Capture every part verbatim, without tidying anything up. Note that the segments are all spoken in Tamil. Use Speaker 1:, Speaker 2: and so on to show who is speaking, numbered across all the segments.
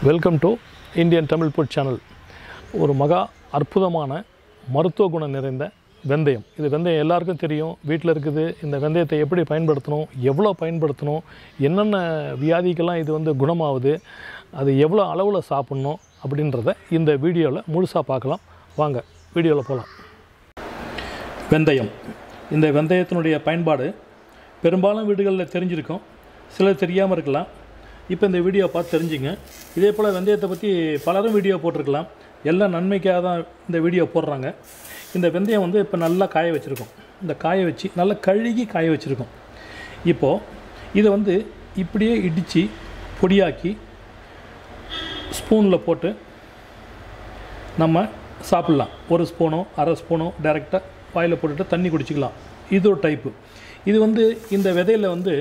Speaker 1: Welcome to Indian Tamil food channel. ஒரு மகா அற்புதமான மருத்துவ குணம் நிறைந்த வெந்தயம். இது வெந்தயம் எல்லாருக்கும் தெரியும், வீட்டில் இருக்குது. இந்த வெந்தயத்தை எப்படி பயன்படுத்தணும், எவ்வளோ பயன்படுத்தணும், என்னென்ன வியாதிக்கெல்லாம் இது வந்து குணமாகுது, அது எவ்வளோ அளவில் சாப்பிட்ணும் அப்படின்றத இந்த வீடியோவில் முழுசாக பார்க்கலாம். வாங்க வீடியோவில் போகலாம். வெந்தயம். இந்த வெந்தயத்தினுடைய பயன்பாடு பெரும்பாலும் வீடுகளில் தெரிஞ்சிருக்கும், சிலர் தெரியாமல் இருக்கலாம். இப்போ இந்த வீடியோ பார்த்து தெரிஞ்சுங்க. இதே போல் வெந்தயத்தை பற்றி பலரும் வீடியோ போட்டிருக்கலாம். எல்லாம் நன்மைக்காக தான் இந்த வீடியோ போடுறாங்க. இந்த வெந்தயம் வந்து இப்போ நல்லா காய வச்சுருக்கோம். இந்த காய வச்சு நல்லா கழுகி காய வச்சுருக்கோம். இப்போது இதை வந்து இப்படியே இடித்து பொடியாக்கி ஸ்பூனில் போட்டு நம்ம சாப்பிட்லாம். ஒரு ஸ்பூனோ அரை ஸ்பூனோ டைரெக்டாக வாயில் போட்டுட்டு தண்ணி குடிச்சிக்கலாம். இது ஒரு டைப்பு. இது வந்து இந்த விதையில் வந்து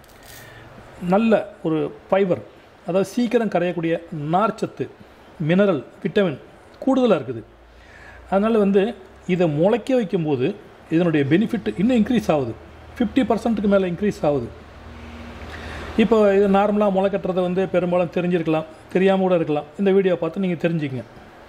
Speaker 1: நல்ல ஒரு ஃபைபர், அதாவது சீக்கிரம் கரையக்கூடிய நார்ச்சத்து, மினரல், விட்டமின் கூடுதலாக இருக்குது. அதனால் வந்து இதை முளைக்க வைக்கும்போது இதனுடைய பெனிஃபிட் இன்னும் இன்க்ரீஸ் ஆகுது. ஃபிஃப்டி பர்சன்ட்டுக்கு மேலே இன்க்ரீஸ் ஆகுது. இப்போ இது நார்மலாக முளை கட்டுறதை வந்து பெரும்பாலும் தெரிஞ்சிருக்கலாம், தெரியாமல் கூட இருக்கலாம். இந்த வீடியோ பார்த்து நீங்கள் தெரிஞ்சுக்கங்க.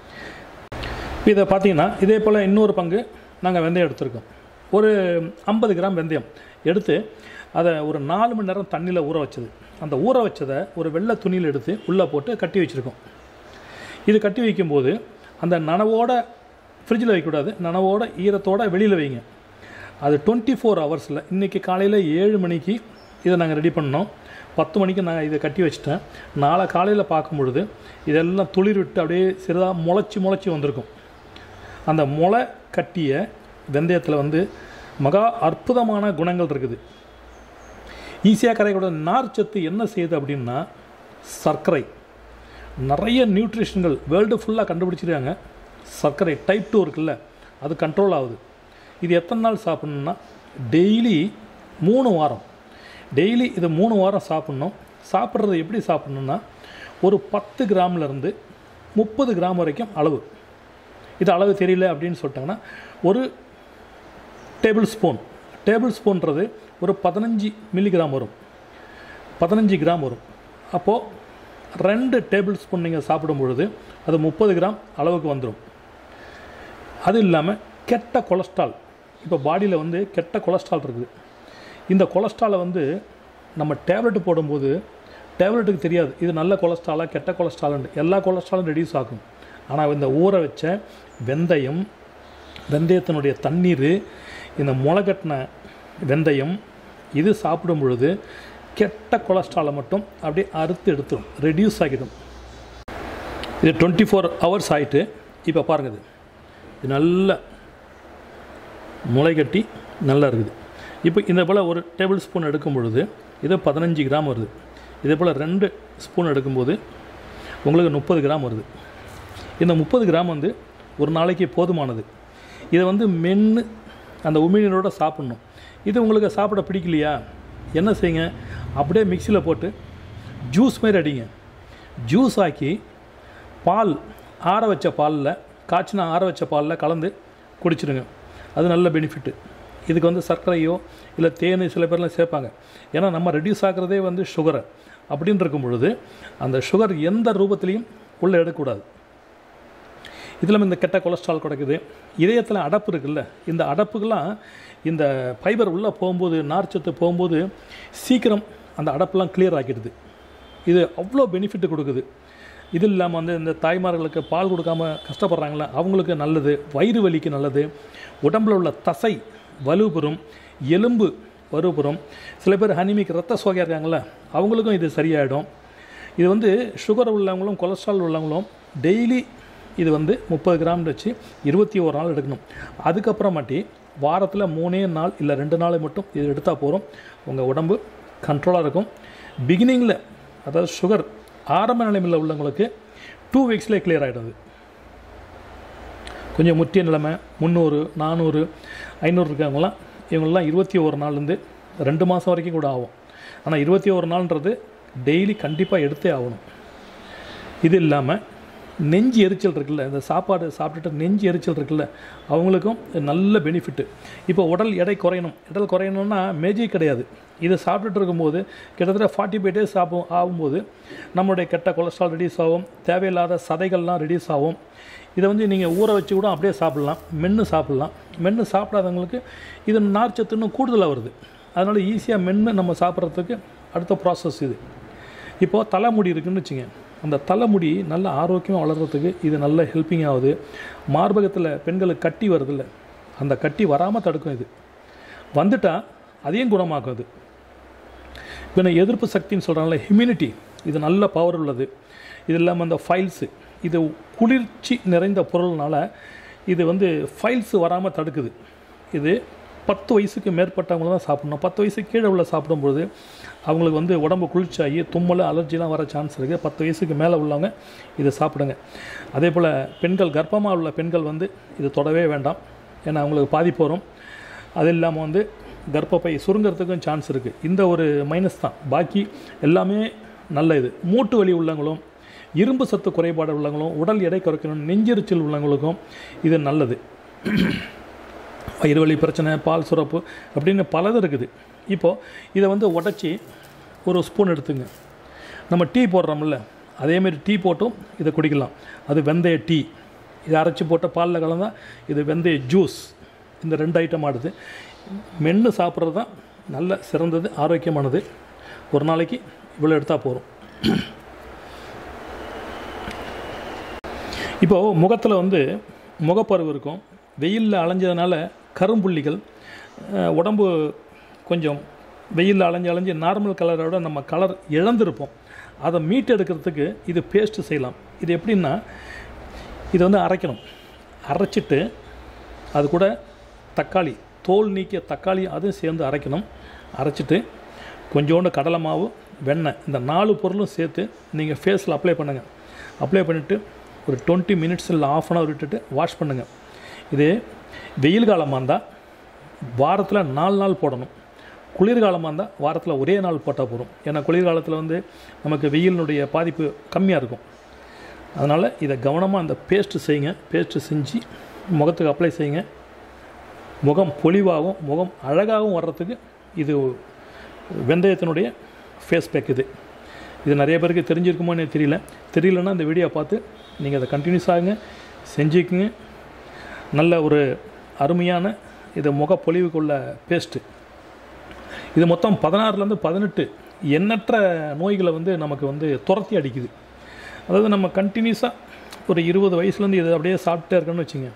Speaker 1: இதை பார்த்தீங்கன்னா இதே போல் இன்னொரு பங்கு நாங்கள் வெந்தயம் எடுத்துருக்கோம். ஒரு ஐம்பது கிராம் வெந்தயம் எடுத்து அதை ஒரு நாலு மணி நேரம் தண்ணியில் ஊற வச்சது. அந்த ஊற வச்சதை ஒரு வெள்ளை துணியில் எடுத்து உள்ளே போட்டு கட்டி வச்சுருக்கோம். இது கட்டி வைக்கும்போது அந்த நனவோட ஃப்ரிட்ஜில் வைக்கக்கூடாது, நனவோட ஈரத்தோடு வெளியில் வைங்க. அது டுவெண்ட்டி ஃபோர் ஹவர்ஸில் இன்றைக்கி காலையில் ஏழு மணிக்கு இதை நாங்கள் ரெடி பண்ணோம். பத்து மணிக்கு நான் இதை கட்டி வச்சுட்டேன். நாளை காலையில் பார்க்கும் பொழுது இதெல்லாம் துளிர் விட்டு அப்படியே சிறிதாக முளைச்சி முளைச்சி வந்திருக்கும். அந்த முளை கட்டிய வெந்தயத்தில் வந்து மகா அற்புதமான குணங்கள் இருக்குது. ஈஸியாக கரைக்கூட நார்ச்சத்து என்ன செய்யுது அப்படின்னா, சர்க்கரை, நிறைய நியூட்ரிஷன்கள் வேர்ல்டு ஃபுல்லாக கண்டுபிடிச்சிருக்காங்க. சர்க்கரை டைப் டூ இருக்குல்ல, அது கண்ட்ரோல் ஆகுது. இது எத்தனை நாள் சாப்பிட்ணுன்னா, டெய்லி மூணு வாரம் டெய்லி இது மூணு வாரம் சாப்பிட்ணும். சாப்பிட்றது எப்படி சாப்பிட்ணுன்னா, ஒரு பத்து கிராம்லேருந்து முப்பது கிராம் வரைக்கும் அளவு. இது அளவு தெரியல அப்படின்னு சொல்லிட்டாங்கன்னா ஒரு டேபிள் ஸ்பூன் டேபிள் ஸ்பூன்றது ஒரு பதினஞ்சு மில்லிகிராம் வரும், பதினஞ்சு கிராம் வரும். அப்போது ரெண்டு டேபிள் ஸ்பூன் நீங்கள் சாப்பிடும் பொழுது அது முப்பது கிராம் அளவுக்கு வந்துடும். அது இல்லாமல் கெட்ட கொலஸ்ட்ரால், இப்போ பாடியில் வந்து கெட்ட கொலஸ்ட்ரால் இருக்குது. இந்த கொலஸ்ட்ராலை வந்து நம்ம டேப்லெட் போடும்போது டேப்லெட்டுக்கு தெரியாது இது நல்ல கொலஸ்ட்ராலாக கெட்ட கொலஸ்ட்ரால்னு. எல்லா கொலஸ்ட்ராலும் ரெடியூஸ் ஆகும். ஆனால் இந்த ஊற வச்ச வெந்தயம், வெந்தயத்தினுடைய தண்ணீர், இந்த முளைகட்டின வெந்தயம், இது சாப்பிடும் பொழுது கெட்ட கொலஸ்ட்ராலை மட்டும் அப்படியே அறுத்து எடுத்துடும், ரெடியூஸ் ஆகிடும். இது டுவெண்ட்டி ஃபோர் ஹவர்ஸ் ஆகிட்டு இப்போ பாருங்கள், இது இது நல்ல முளைகட்டி நல்லா இருக்குது. இப்போ இந்த போல் ஒரு டேபிள் ஸ்பூன் எடுக்கும் பொழுது இது பதினஞ்சு கிராம் வருது. இதே போல் ரெண்டு ஸ்பூன் எடுக்கும்போது உங்களுக்கு முப்பது கிராம் வருது. இந்த முப்பது கிராம் வந்து ஒரு நாளைக்கு போதுமானது. இதை வந்து மென்று அந்த உமிழ்நீரோடு சாப்பிட்ணும். இது உங்களுக்கு சாப்பிட பிடிக்கலையா, என்ன செய்யுங்க, அப்படியே மிக்சியில் போட்டு ஜூஸ் மாதிரி அடிங்க. ஜூஸ் ஆக்கி பால், ஆற வச்ச பாலில், காய்ச்சினா ஆற வச்ச பாலில் கலந்து குடிச்சிடுங்க. அது நல்ல பெனிஃபிட்டு. இதுக்கு வந்து சர்க்கரையோ இல்லை தேன் சில பேர்லாம் சேர்ப்பாங்க. ஏன்னா நம்ம ரெடியூஸ் ஆகிறதே வந்து சுகரை. அப்படின்னு இருக்கும் பொழுது அந்த சுகர் எந்த ரூபத்துலேயும் உள்ளே எடுக்கக்கூடாது. இதில் இந்த கெட்ட கொலஸ்ட்ரால் கிடைக்குது. இதயத்தில் அடப்பு இருக்குல்ல, இந்த அடப்புக்கெல்லாம் இந்த ஃபைபர் உள்ளே போகும்போது, நார்ச்சத்து போகும்போது சீக்கிரம் அந்த அடப்பெல்லாம் கிளியர் ஆக்கிடுது. இது அவ்வளோ பெனிஃபிட்டு கொடுக்குது. இது இல்லாமல் வந்து இந்த தாய்மார்களுக்கு பால் கொடுக்காமல் கஷ்டப்படுறாங்களே அவங்களுக்கு நல்லது, வயிறு வலிக்கு நல்லது, உடம்பில் உள்ள தசை வலுப்பெறும், எலும்பு வலுப்பெறும். சில பேர் அனிமிக் ரத்த சோகையாக இருக்காங்களே அவங்களுக்கும் இது சரியாயிடும். இது வந்து சுகர் உள்ளவங்களும் கொலஸ்ட்ரால் உள்ளவங்களும் டெய்லி இது வந்து முப்பது கிராம் வச்சு இருபத்தி ஒரு நாள் எடுக்கணும். அதுக்கப்புறமாட்டி வாரத்தில் மூணே நாள் இல்லை ரெண்டு நாள் மட்டும் இது எடுத்தால் போகிறோம். உங்கள் உடம்பு கண்ட்ரோலாக இருக்கும். பிகினிங்கில், அதாவது சுகர் ஆரம்ப நிலைமையில் உள்ளவங்களுக்கு டூ வீக்ஸ்லேயே கிளியர் ஆகிடுது. கொஞ்சம் முற்றிய நிலைமை முந்நூறு நானூறு ஐநூறு இருக்கவங்களாம், இவங்களாம் இருபத்தி ஒரு நாள்லேருந்து ரெண்டு மாதம் வரைக்கும் கூட ஆகும். ஆனால் இருபத்தி ஒரு நாள்ன்றது டெய்லி கண்டிப்பாக எடுத்தே ஆகணும். இது இல்லாமல் நெஞ்சு எரிச்சல் இருக்குல்ல, இந்த சாப்பாடு சாப்பிட்டுட்டு நெஞ்சு எரிச்சல் இருக்குல்ல, அவங்களுக்கும் நல்ல பெனிஃபிட்டு. இப்போ உடல் எடை குறையணும், உடல் குறையணும்னா மேஜிக் கிடையாது. இதை சாப்பிட்டுட்டு இருக்கும்போது கிட்டத்தட்ட ஃபார்ட்டி ஃபைவ் டேஸ் ஆகும் ஆகும்போது நம்மளுடைய கெட்ட கொலஸ்ட்ரால் ரெடியூஸ் ஆகும், தேவையில்லாத சதைகள்லாம் ரெடியூஸ் ஆகும். இதை வந்து நீங்கள் ஊற வச்சு கூட அப்படியே சாப்பிட்லாம், மென்று சாப்பிட்லாம். மென்று சாப்பிடாதவங்களுக்கு இது நார்ச்சத்து இன்னும் கூடுதலாக வருது. அதனால் ஈஸியாக மென்று நம்ம சாப்பிட்றதுக்கு அடுத்த ப்ராசஸ் இது. இப்போது தலைமுடி இருக்குதுன்னு வச்சுங்க, அந்த தலைமுடி நல்ல ஆரோக்கியமாக வளர்கிறதுக்கு இது நல்ல ஹெல்ப்பிங் ஆகுது. மார்பகத்தில் பெண்களுக்கு கட்டி வருதில்ல, அந்த கட்டி வராமல் தடுக்கும். இது வந்துட்டால் அதையும் குணமாக்கும். அது இப்போ நான் எதிர்ப்பு சக்தின்னு சொல்கிறாங்களே, இம்யூனிட்டி, இது நல்ல பவர் உள்ளது. இது இல்லாமல் அந்த ஃபைல்ஸு, இது குளிர்ச்சி நிறைந்த பொருள்னால இது வந்து ஃபைல்ஸு வராமல் தடுக்குது. இது பத்து வயசுக்கு மேற்பட்டவங்க தான் சாப்பிடணும். பத்து வயசுக்கு கீழே உள்ள சாப்பிடும்போது அவங்களுக்கு வந்து உடம்பு குளிர்ச்சியாகி தும்மல் அலர்ஜிலாம் வர சான்ஸ் இருக்குது. பத்து வயசுக்கு மேலே உள்ளவங்க இதை சாப்பிடுங்க. அதே போல் பெண்கள், கர்ப்பமாக உள்ள பெண்கள் வந்து இது தொடவே வேண்டாம், ஏன்னா அவங்களுக்கு பாதிப்பு வரும். அது இல்லாமல் வந்து கர்ப்பப்பை சுருங்கிறதுக்கும் சான்ஸ் இருக்குது. இந்த ஒரு மைனஸ் தான், பாக்கி எல்லாமே நல்ல இது. மூட்டு வலி உள்ளவங்களும், இரும்பு சத்து குறைபாடு உள்ளவங்களும், உடல் எடை குறைக்கணும், நெஞ்செரிச்சல் உள்ளவங்களுக்கும் இது நல்லது. வயிறு வலி பிரச்சனை, பால் சுரப்பு அப்படின்னு பலது இருக்குது. இப்போது இதை வந்து உடச்சி ஒரு ஸ்பூன் எடுத்துங்க. நம்ம டீ போடுறோம்ல, அதேமாரி டீ போட்டும் இதை குடிக்கலாம். அது வெந்தய டீ. இதை அரைச்சி போட்ட பாலில் கலந்தால் இது வெந்தய ஜூஸ். இந்த ரெண்டு ஐட்டம் ஆடுது. மென்று சாப்பிட்றது தான் நல்ல சிறந்தது, ஆரோக்கியமானது. ஒரு நாளைக்கு இவ்வளோ எடுத்தால் போதும். இப்போது முகத்தில் வந்து முகப்பருவு இருக்கும். வெயிலில் அலைஞ்சதுனால கரும்புள்ளிகள், உடம்பு கொஞ்சம் வெயிலில் அலைஞ்சு அலைஞ்சு நார்மல் கலரோட நம்ம கலர் இழந்திருப்போம். அதை மீட்டு எடுக்கிறதுக்கு இது பேஸ்ட்டு செய்யலாம். இது எப்படின்னா, இதை வந்து அரைக்கணும். அரைச்சிட்டு அது கூட தக்காளி, தோல் நீக்கிய தக்காளி அதுவும் சேர்ந்து அரைக்கணும். அரைச்சிட்டு கொஞ்சோண்டு கடலை மாவு, வெண்ணெய், இந்த நாலு பொருளும் சேர்த்து நீங்கள் ஃபேஸில் அப்ளை பண்ணுங்கள். அப்ளை பண்ணிவிட்டு ஒரு டுவெண்ட்டி மினிட்ஸ் இல்லை ஆஃப் அன் ஹவர் விட்டுட்டு வாஷ் பண்ணுங்கள். இது வெயில் காலமாக இருந்தால் வாரத்தில் நாலு நாள் போடணும். குளிர்காலமாக இருந்தால் வாரத்தில் ஒரே நாள் போட்டால் போதும். ஏன்னா குளிர்காலத்தில் வந்து நமக்கு வெயிலினுடைய பாதிப்பு கம்மியாக இருக்கும். அதனால் இதை கவனமாக அந்த பேஸ்ட்டு செய்யுங்க. பேஸ்ட்டு செஞ்சு முகத்துக்கு அப்ளை செய்யுங்க. முகம் பொலிவாகவும் முகம் அழகாகவும் வர்றதுக்கு இது வெந்தயத்தினுடைய ஃபேஸ் பேக். இது இது நிறைய பேருக்கு தெரிஞ்சிருக்குமோன்னு தெரியல. தெரியலன்னா இந்த வீடியோ பார்த்து நீங்கள் அதை கண்டினியூஸ் ஆகுங்க, செஞ்சுக்குங்க. நல்ல ஒரு அருமையான இது முகப்பொலிவுக்குள்ள பேஸ்ட்டு. இது மொத்தம் பதினாறுலேருந்து பதினெட்டு எண்ணற்ற நோய்களை வந்து நமக்கு வந்து துரத்தி அடிக்குது. அதாவது நம்ம கண்டினியூஸாக ஒரு இருபது வயசுலேருந்து இதை அப்படியே சாப்பிட்டே இருக்கணும்னு வச்சுங்க,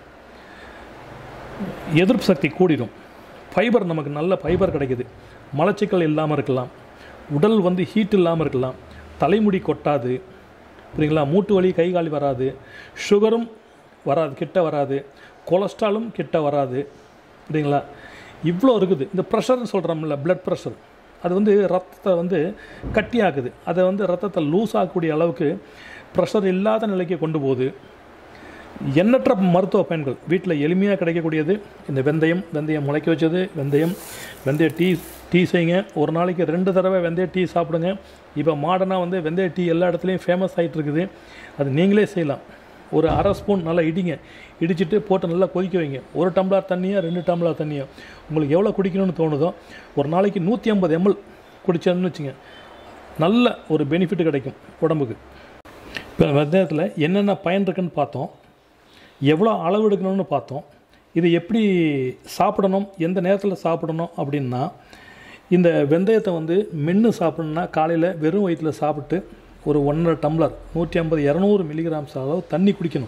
Speaker 1: எதிர்ப்பு சக்தி கூடிடும். ஃபைபர், நமக்கு நல்ல ஃபைபர் கிடைக்குது. மலச்சிக்கல் இல்லாமல் இருக்கலாம், உடல் வந்து ஹீட் இல்லாமல் இருக்கலாம், தலைமுடி கொட்டாது, புரியுங்களா, மூட்டு வலி கை கால் வராது, சுகரும் வராது, கிட்ட வராது, கொலஸ்ட்ராலும் கிட்ட வராது, புரியுங்களா. இவ்வளோ இருக்குது. இந்த ப்ரெஷர்னு சொல்கிறோம்ல, பிளட் ப்ரெஷர், அது வந்து ரத்தத்தை வந்து கட்டியாக்குது. அதை வந்து ரத்தத்தை லூஸ் ஆகக்கூடிய அளவுக்கு ப்ரெஷர் இல்லாத நிலைக்கு கொண்டு போகுது. எண்ணற்ற மருத்துவ பயன்கள் வீட்டில் எளிமையாக கிடைக்கக்கூடியது இந்த வெந்தயம். வெந்தயம் முளைக்க வச்சது வெந்தயம். வெந்தய டீ டீ செய்யுங்க. ஒரு நாளைக்கு ரெண்டு தடவை வெந்தய டீ சாப்பிடுங்க. இப்போ மாடர்னாக வந்து வெந்தய டீ எல்லா இடத்துலையும் ஃபேமஸ் ஆகிட்டு இருக்குது. அது நீங்களே செய்யலாம். ஒரு அரை ஸ்பூன் நல்லா இடிங்க, இடிச்சிட்டு போட்டு நல்லா கொதிக்க வைங்க. ஒரு டம்ளர் தண்ணியோ ரெண்டு டம்ளர் தண்ணியோ உங்களுக்கு எவ்வளோ குடிக்கணும்னு தோணுதோ ஒரு நாளைக்கு நூற்றி ஐம்பது எம்எல் குடிச்சோன்னு வச்சுங்க, நல்ல ஒரு பெனிஃபிட் கிடைக்கும் உடம்புக்கு. இப்போ வெந்தயத்தில் என்னென்ன பயன் இருக்குன்னு பார்த்தோம், எவ்வளோ அளவு எடுக்கணும்னு பார்த்தோம். இது எப்படி சாப்பிடணும், எந்த நேரத்தில் சாப்பிடணும் அப்படின்னா, இந்த வெந்தயத்தை வந்து மென்று சாப்பிடணுன்னா காலையில் வெறும் வயிற்றில் சாப்பிட்டு ஒரு ஒன்றரை டம்ளர் நூற்றி ஐம்பது இரநூறு மில்லிகிராம்ஸ் அளவு தண்ணி குடிக்கணும்.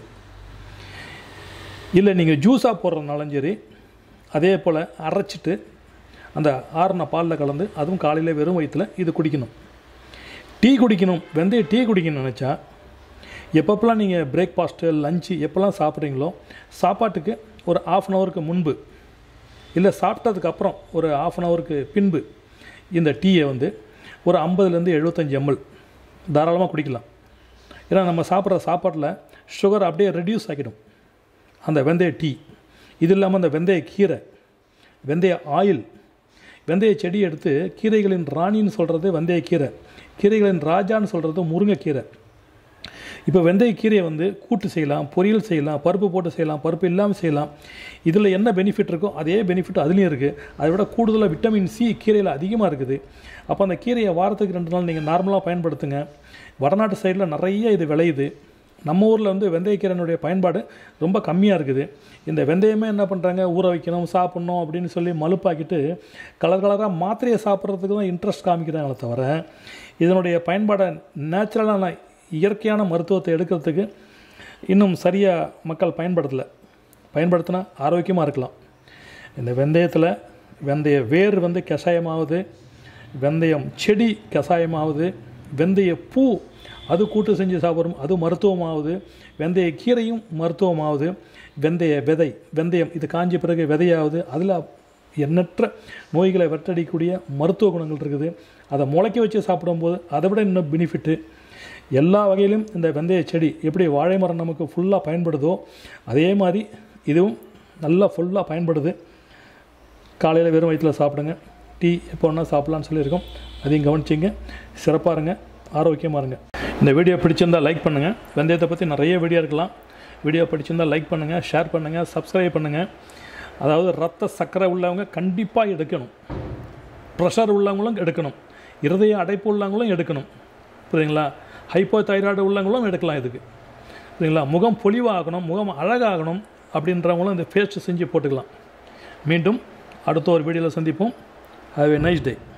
Speaker 1: இல்லை நீங்கள் ஜூஸாக போடுறதுனாலும் சரி, அதே போல் அரைச்சிட்டு அந்த ஆறுன பாலில் கலந்து அதுவும் காலையில் வெறும் வயிற்றில் இது குடிக்கணும். டீ குடிக்கணும். வெந்தய டீ குடிக்கணும்னு நினச்சா எப்பப்பெல்லாம் நீங்கள் பிரேக்ஃபாஸ்ட்டு லஞ்சு எப்போல்லாம் சாப்பிட்றீங்களோ சாப்பாட்டுக்கு ஒரு ஆஃப் அன் ஹவருக்கு முன்பு இல்லை சாப்பிட்டதுக்கப்புறம் ஒரு ஆஃப் அன் ஹவருக்கு பின்பு இந்த டீயை வந்து ஒரு ஐம்பதுலேருந்து எழுபத்தஞ்சி எம்எல் தாராளமாக குடிக்கலாம். ஏன்னா நம்ம சாப்பிட்ற சாப்பாட்டில் சுகர் அப்படியே ரெடியூஸ் ஆகிடும் அந்த வெந்தய டீ. இது இல்லாமல் அந்த வெந்தய கீரை, வெந்தய ஆயில், வெந்தய செடி எடுத்து கீரைகளின் ராணின்னு சொல்கிறது வெந்தய கீரை, கீரைகளின் ராஜான்னு சொல்கிறது முருங்கைக்கீரை. இப்போ வெந்தயக்கீரையை வந்து கூட்டு செய்யலாம், பொரியல் செய்யலாம், பருப்பு போட்டு செய்யலாம், பருப்பு இல்லாமல் செய்யலாம். இதில் என்ன பெனிஃபிட் இருக்கோ அதே பெனிஃபிட் அதுலேயும் இருக்குது. அதை விட கூடுதலாக விட்டமின் சி கீரையில் அதிகமாக இருக்குது. அப்போ அந்த கீரையை வாரத்துக்கு ரெண்டு நாள் நீங்கள் நார்மலாக பயன்படுத்துங்க. வடநாட்டு சைடில் நிறைய இது விளையுது. நம்ம ஊரில் வந்து வெந்தயக்கீரையினுடைய பயன்பாடு ரொம்ப கம்மியாக இருக்குது. இந்த வெந்தயமே என்ன பண்ணுறாங்க, ஊற வைக்கணும், சாப்பிட்ணும் அப்படின்னு சொல்லி மலுப்பாக்கிட்டு கலர் கலராக மாத்திரையை சாப்பிட்றதுக்கு தான் இன்ட்ரெஸ்ட் காமிக்கிறாங்களே தவிர இதனுடைய பயன்பாடை நேச்சுரலான இயற்கையான மருத்துவத்தை எடுக்கிறதுக்கு இன்னும் சரியாக மக்கள் பயன்படுத்தலை. பயன்படுத்தினா ஆரோக்கியமாக இருக்கலாம். இந்த வெந்தயத்தில் வெந்தய வேர் வந்து கஷாயமாகுது, வெந்தயம் செடி கஷாயமாகுது, வெந்தய பூ அது கூட்டு செஞ்சு சாப்பிட்றோம், அது மருத்துவமாகுது, வெந்தய கீரையும் மருத்துவமாகுது, வெந்தய விதை வெந்தயம் இது காஞ்ச பிறகு விதையாகுது, அதில் எண்ணற்ற நோய்களை வெட்டடிக்கக்கூடிய மருத்துவ குணங்கள் இருக்குது. அதை முளைக்க வச்சு சாப்பிடும்போது அதை விட இன்னும் பெனிஃபிட்டு. எல்லா வகையிலும் இந்த வெந்தய செடி எப்படி வாழை மரம் நமக்கு ஃபுல்லாக பயன்படுதோ அதே மாதிரி இதுவும் நல்லா ஃபுல்லாக பயன்படுது. காலையில் வெறும் வயிற்றில் சாப்பிடுங்க, டீ எப்போ வேணால் சாப்பிட்லான்னு சொல்லியிருக்கோம். அதையும் கவனிச்சிங்க. சிறப்பாக இருங்க, ஆரோக்கியமாக இருங்க. இந்த வீடியோ பிடிச்சிருந்தால் லைக் பண்ணுங்கள். வெந்தயத்தை பற்றி நிறைய வீடியோ இருக்கலாம். வீடியோ பிடிச்சிருந்தால் லைக் பண்ணுங்கள், ஷேர் பண்ணுங்கள், சப்ஸ்கிரைப் பண்ணுங்கள். அதாவது ரத்த சர்க்கரை உள்ளவங்க கண்டிப்பாக எடுக்கணும், ப்ரெஷர் உள்ளவங்களும் எடுக்கணும், இருதய அடைப்பு உள்ளவங்களும் எடுக்கணும். புரியுதுங்களா? ஹைப்போ தைராய்டு உள்ளவங்களும் எடுக்கலாம் இதுக்கு. புரியுதுங்களா? முகம் பொலிவாகணும், முகம் அழகாகணும் அப்படின்றவங்களும் இந்த பேஸ்ட் செஞ்சு போட்டுக்கலாம். மீண்டும் அடுத்த ஒரு வீடியோவில் சந்திப்போம். Have a nice day.